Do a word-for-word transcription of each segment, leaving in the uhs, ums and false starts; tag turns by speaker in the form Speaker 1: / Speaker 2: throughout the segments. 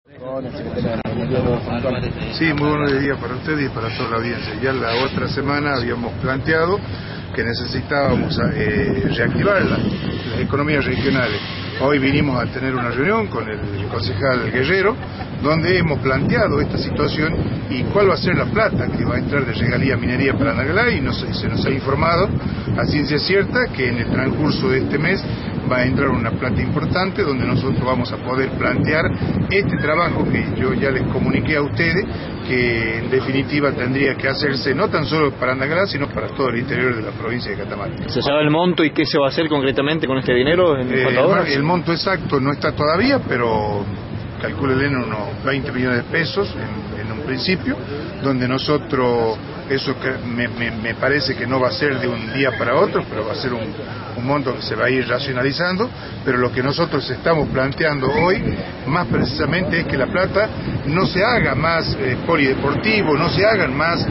Speaker 1: Sí, muy buenos días para ustedes y para toda la audiencia. Ya la otra semana habíamos planteado que necesitábamos eh, reactivar la, las economías regionales. Hoy vinimos a tener una reunión con el concejal Guerrero, donde hemos planteado esta situación y cuál va a ser la plata que va a entrar de regalía minería para Andagalá, y nos, se nos ha informado a ciencia cierta que en el transcurso de este mes va a entrar una plata importante donde nosotros vamos a poder plantear este trabajo que yo ya les comuniqué a ustedes, que en definitiva tendría que hacerse no tan solo para Andagalá, sino para todo el interior de la provincia de Catamarca.
Speaker 2: ¿Se sabe el monto y qué se va a hacer concretamente con este dinero en
Speaker 1: eh,
Speaker 2: horas?
Speaker 1: El monto exacto no está todavía, pero calcúlenle en unos veinte millones de pesos en, en un principio, donde nosotros, eso que me, me, me parece que no va a ser de un día para otro, pero va a ser un, un monto que se va a ir racionalizando, pero lo que nosotros estamos planteando hoy, más precisamente, es que La Plata no se haga más eh, polideportivo, no se hagan más,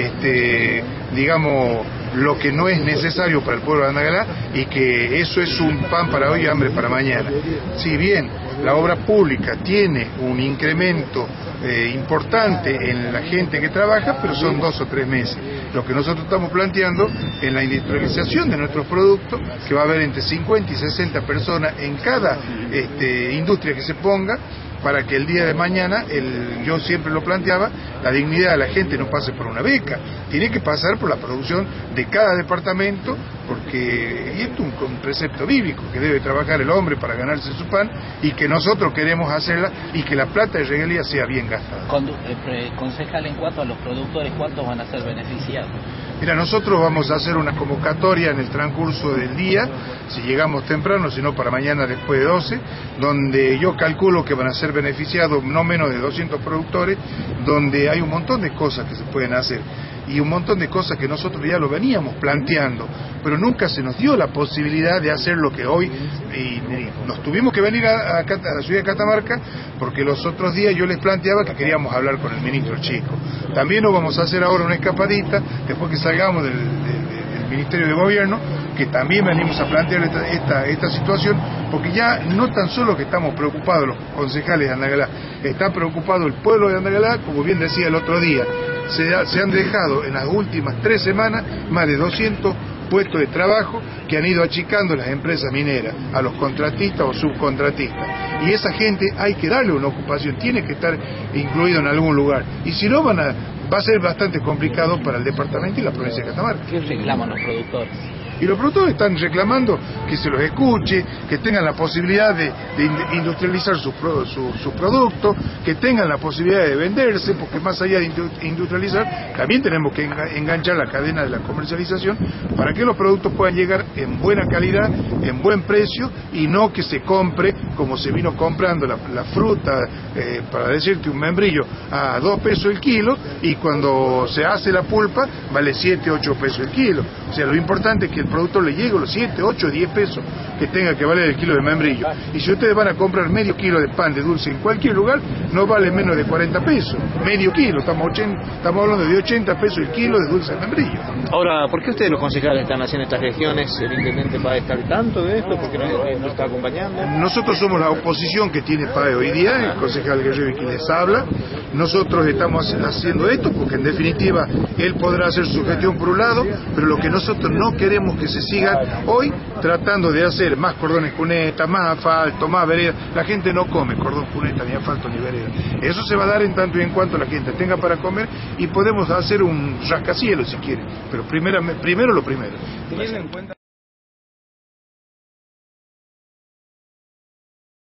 Speaker 1: este, digamos, lo que no es necesario para el pueblo de Andagalá, y que eso es un pan para hoy y hambre para mañana. Si bien la obra pública tiene un incremento eh, importante en la gente que trabaja, pero son dos o tres meses. Lo que nosotros estamos planteando en la industrialización de nuestros productos, que va a haber entre cincuenta y sesenta personas en cada este, industria que se ponga, para que el día de mañana, el, yo siempre lo planteaba, la dignidad de la gente no pase por una beca, tiene que pasar por la producción de cada departamento, porque y esto es un, un precepto bíblico, que debe trabajar el hombre para ganarse su pan, y que nosotros queremos hacerla, y que la plata de regalía sea bien gastada.
Speaker 3: Cuando, eh, concejal, en cuanto a los productores, ¿cuántos van a ser beneficiados?
Speaker 1: Mira, nosotros vamos a hacer una convocatoria en el transcurso del día, si llegamos temprano, si no para mañana después de doce, donde yo calculo que van a ser beneficiados no menos de doscientos productores, donde hay un montón de cosas que se pueden hacer y un montón de cosas que nosotros ya lo veníamos planteando, pero nunca se nos dio la posibilidad de hacer lo que hoy, y, y nos tuvimos que venir a, a, a la ciudad de Catamarca, porque los otros días yo les planteaba que queríamos hablar con el ministro Chico. También nos vamos a hacer ahora una escapadita, después que salgamos del, del, del Ministerio de Gobierno, que también venimos a plantear esta, esta, esta situación, porque ya no tan solo que estamos preocupados los concejales de Andagalá, está preocupado el pueblo de Andagalá, como bien decía el otro día, se, ha, se han dejado en las últimas tres semanas más de doscientos puestos de trabajo que han ido achicando las empresas mineras a los contratistas o subcontratistas, y esa gente hay que darle una ocupación, tiene que estar incluido en algún lugar, y si no van a, va a ser bastante complicado para el departamento y la provincia de Catamarca.
Speaker 3: ¿Qué reclaman los productores?
Speaker 1: Y los productores están reclamando que se los escuche, que tengan la posibilidad de, de industrializar sus su, su productos, que tengan la posibilidad de venderse, porque más allá de industrializar, también tenemos que enganchar la cadena de la comercialización para que los productos puedan llegar en buena calidad, en buen precio, y no que se compre como se vino comprando la, la fruta, eh, para decirte un membrillo, a dos pesos el kilo, y cuando se hace la pulpa vale siete, ocho pesos el kilo. O sea, lo importante es que el producto le llegue a los siete, ocho, diez pesos que tenga que valer el kilo de membrillo. Y si ustedes van a comprar medio kilo de pan de dulce en cualquier lugar, no vale menos de cuarenta pesos. Medio kilo, estamos, ochenta, estamos hablando de ochenta pesos el kilo de dulce de membrillo.
Speaker 2: Ahora, ¿por qué ustedes los concejales están haciendo estas gestiones? ¿El intendente va a estar al tanto de esto? ¿Por qué no, no está acompañando?
Speaker 1: Nosotros somos la oposición que tiene P A E hoy día, el concejal Guerrero quien les habla. Nosotros estamos haciendo esto porque en definitiva él podrá hacer su gestión por un lado, pero lo que nosotros no queremos que se sigan hoy tratando de hacer más cordones cunetas, más asfalto, más veredas. La gente no come cordón cuneta, ni asfalto, ni vereda. Eso se va a dar en tanto y en cuanto la gente tenga para comer, y podemos hacer un rascacielos si quiere, pero primero, primero lo primero. Teniendo en cuenta